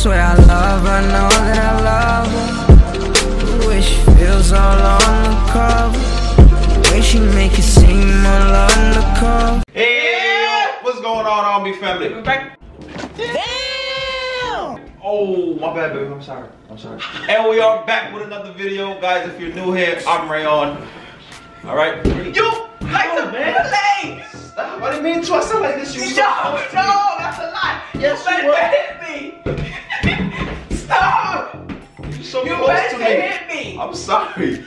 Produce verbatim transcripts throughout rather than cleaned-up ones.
swear I love her, know that I love her. The way she feels all on the cover, the way she make it seem all undercover. Hey, what's going on, all me family? We're back. Damn! Oh, my bad, baby. I'm sorry. I'm sorry. And we are back with another video, guys. If you're new here, I'm Rayon. All right. You like the play? Stop. I didn't mean to. I sound like this. You no, no, that's a lie. Yes, you you better hit me. Stop. You're so you close better to me. hit me. I'm sorry.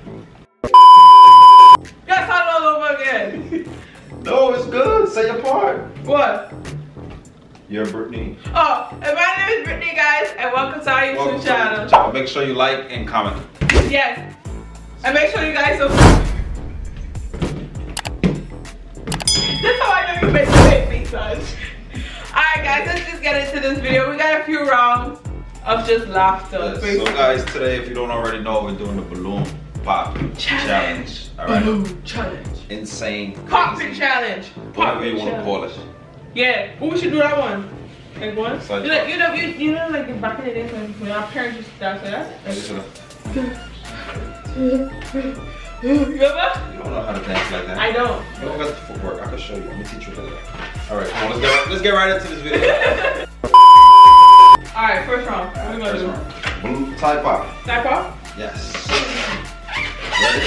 Let's start all over again. No, it's good. Say your part. What? You're Britney. Oh, and my name is Britney, guys, and welcome to our YouTube Welcome channel. to channel. Make sure you like and comment. Yes. And make sure you guys subscribe. That's how I know you better hit me, son. Alright, guys, let's just get into this video. We got a few rounds of just laughter. Yes, so, guys, today, if you don't already know, we're doing the balloon pop challenge. challenge. All right. Balloon challenge. Insane. Popping challenge. Whatever you want to call it. Yeah, well, we should do that one. Like one? Side you know, you know, you, you know, like back in the days when, when our parents used to dance like that. You remember? You don't know how to dance like that. I don't. You don't got the footwork. I can show you. Let me teach you later. All right, come on. Let's get let's get right into this video. All right, first round. What are we gonna first do? round. Balloon tie pop. Tie pop? Yes. Ready?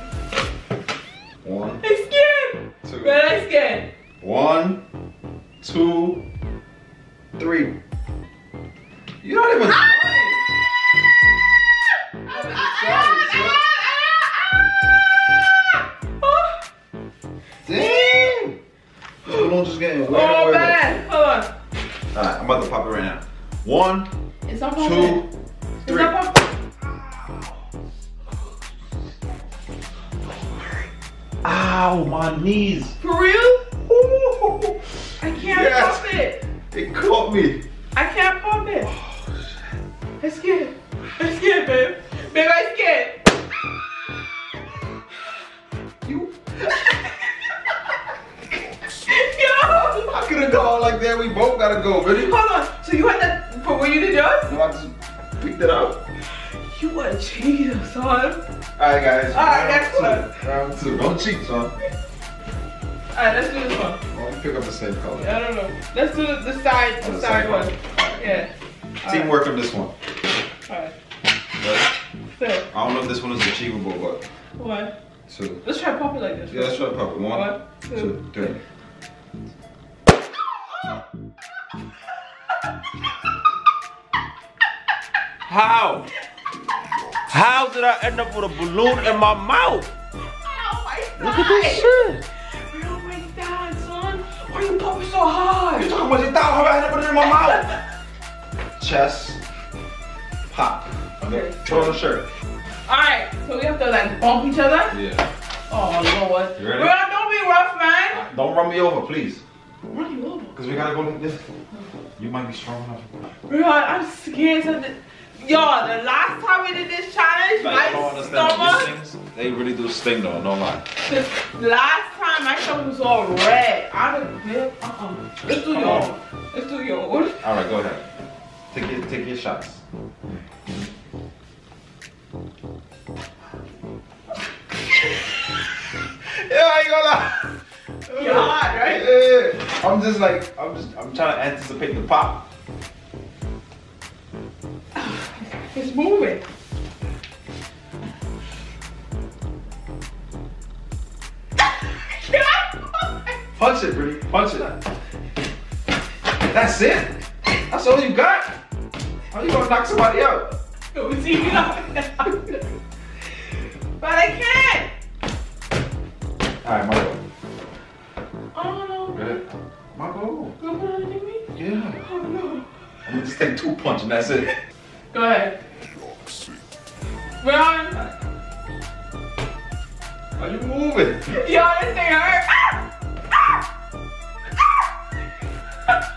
One. I'm scared. Two. But I'm scared. One, two, three. You're not even trying. Damn! This balloon's just getting weirder and Oh weirder. man, hold on. Alright, I'm about to pop it right now. One, It's not two, popping. three. It's not popping. Ow, my knees. For real? Ooh. I can't Yes. pop it. It caught me. I can't pop it. I'm scared. I'm scared, babe. Babe, I'm scared. You. Yo! I could have gone like that. We both gotta go. Ready? Hold on. So you had that for when you did yours? No, I just picked it up. You a cheater, son. Alright, guys. Alright, next two. one. Round two. Don't cheat, son. Alright, let's do this one. Why don't we pick up the same color? I don't know. Let's do the, the side, the, The side, side one. one. Yeah. Teamwork on this one. Alright. Ready? So, I don't know if this one is achievable, but one. two. Let's try to pop it like this. Yeah, let's try to pop it. One, One, two, two, three. How? How did I end up with a balloon in my mouth? Oh my god! Look at this shit. Oh my god, son! Why are you popping so hard? You talking about your thigh? How did I end up with it in my mouth? Chest, pop. Okay, throw on the shirt. Alright, so we have to like bump each other? Yeah. Oh lord. You ready? Bro, don't be rough, man. Don't run me over, please. Run you over. Because we gotta go like this. You might be strong enough. Bro, I'm scared of this. Yo, the last time we did this challenge, Like, my I don't understand stomach, these things. They really do sting though, no lie. the last time my stomach was all red. I don't know. Uh-uh. Let's do Come yours. on. Let's do yours. Alright, go ahead. Take your take your shots. Yeah, I ain't gonna lie. You're hot, right? Yeah. I'm just like I'm just I'm trying to anticipate the pop. It's moving. Punch it, Brittany. Punch it. That's it? That's all you got? How you gonna knock somebody out? Go see me now. But I can't. Alright, my go. Oh no. Ready? My go. Go put it underneath me? Yeah. Oh no. I'm gonna just take two punches and that's it. Go ahead. Run. Are you moving? Yo, this thing hurt. Ah! Ah! Ah!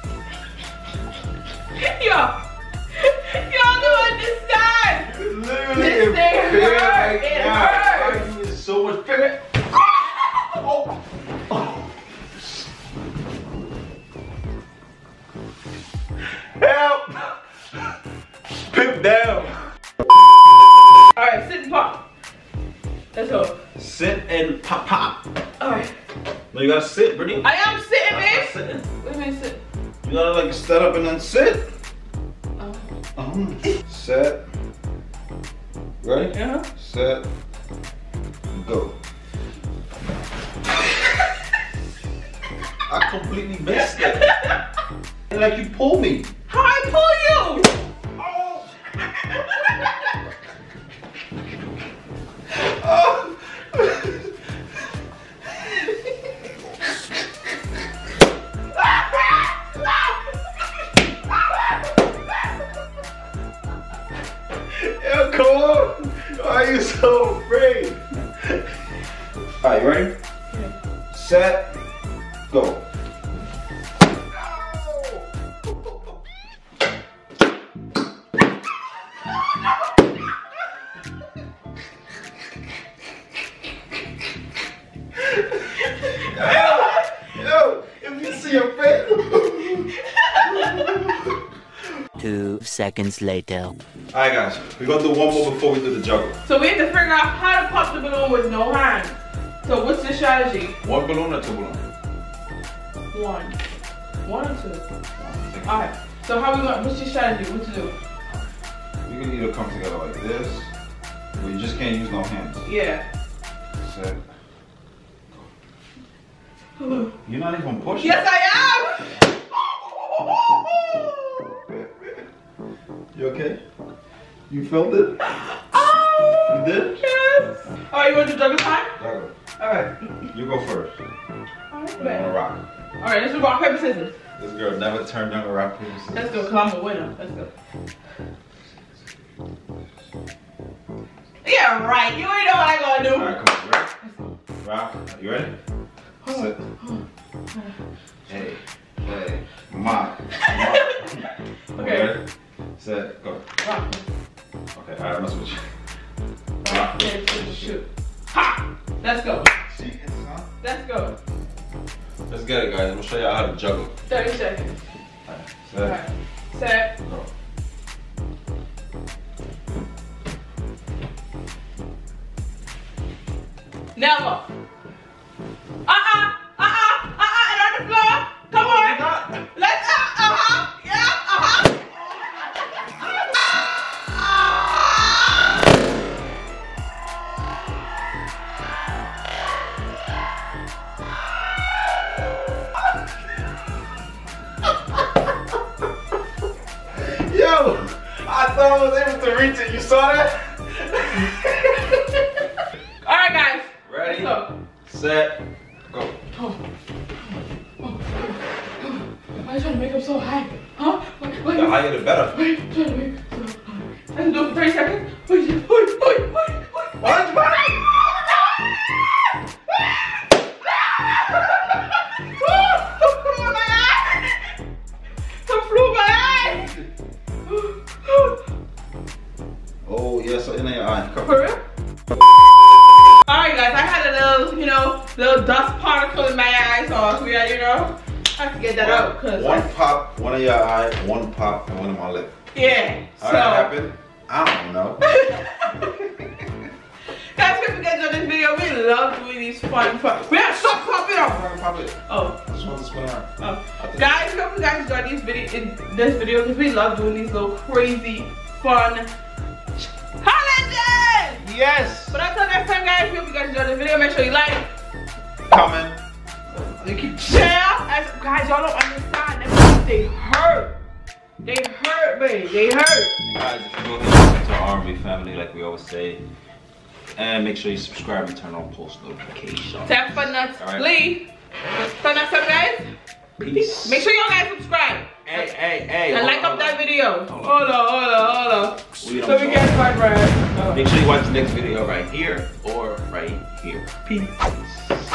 Yo. Y'all don't understand. It's literally This a thing big hurt. like It that. hurts. I need so much bigger. Oh. Oh. Help! him down. Alright, sit and pop. Let's go. Sit and pop pop. Alright. No, you gotta sit, Brittany. I am sitting, man. Sitting. What do you mean sit? You gotta like stand up and then sit. Oh. Um, set. Ready? Uh-huh. Set. Go. I completely missed it. And like you pull me. How I pull you? Oh. Oh. Yo, come on. Why are you so afraid? Alright, you ready? Yeah. Set. Go. Yo, if you see your face. Two seconds later. Alright guys, we're gonna do one more before we do the juggle. So we have to figure out how to pop the balloon with no hands. So what's the strategy? One balloon or two balloons? One. One or two? Alright. So how we going what's your strategy? What to do? You can either come together like this, but you just can't use no hands. Yeah. Set. You're not even pushing. Yes I am! You okay? You felt it? Oh! You did? Yes! Alright, you want to do juggle time? Juggle. Alright. You go first. Alright, I'm gonna rock. Alright, let's do rock, paper, scissors. This girl never turned down a rock, paper, scissors. Let's go, cause I'm a winner. Let's go. Yeah, right. You ain't know what I gonna do. Alright, come on, ready? Rock. You ready? Sit. Hey. Hey. Ma. Okay. Ready? Set. Go. Rock. Okay, alright, I'm gonna switch. Rock, paper, scissors, shoot. Ha! Let's go. See, Insano? Let's go. Let's get it, guys. I'm gonna show y'all how to juggle. thirty seconds. Set. Alright. Set. Go. Never. Uh-uh. Uh-uh. Uh-uh. And on the floor. Come on. Let's uh uh-huh. Yeah. Uh-huh. Yo, I thought I was able to reach it. You saw that? All right, guys. Ready? Let's go. Set. Go. Oh. Oh. Why are you trying to make up so high? Huh? Wait, wait. The higher the better. Wait, trying to make up so high. I can do it for thirty seconds. Wait, wait, wait, wait, wait. What? What? Oh, yeah, so in your eye. Come. For real? Alright guys, I had a little, you know, little dust particle in my eye, so we got, you know, I have to get that out. Cause One like, pop, one of your eye, one pop, and one of my lip. yeah, How so. that happened? I don't know. Guys, if you guys enjoyed this video, we love doing these fun, fun. We have stop popping up. Pop it. Oh. I just want to spin around. Oh. Guys, hope you guys enjoyed these video in this video because we love doing these little crazy, fun challenges. Yes. But until next time, guys, hope you guys enjoyed this video. Make sure you like, Comment. you keep share. As, guys, y'all don't understand. Them they hurt. They hurt, baby. They hurt. Guys, if you go here to our R and B family, like we always say, and make sure you subscribe and turn on post notifications. Tap for nuts, All right. please. So next time, guys. Peace. Make sure y'all guys subscribe. Hey, hey, hey. And hold like on, up that hold on. video. Hold on. Hold on, hold on, hold on. We So don't we know. get my bread. Make sure you watch the next video right here or right here. Peace.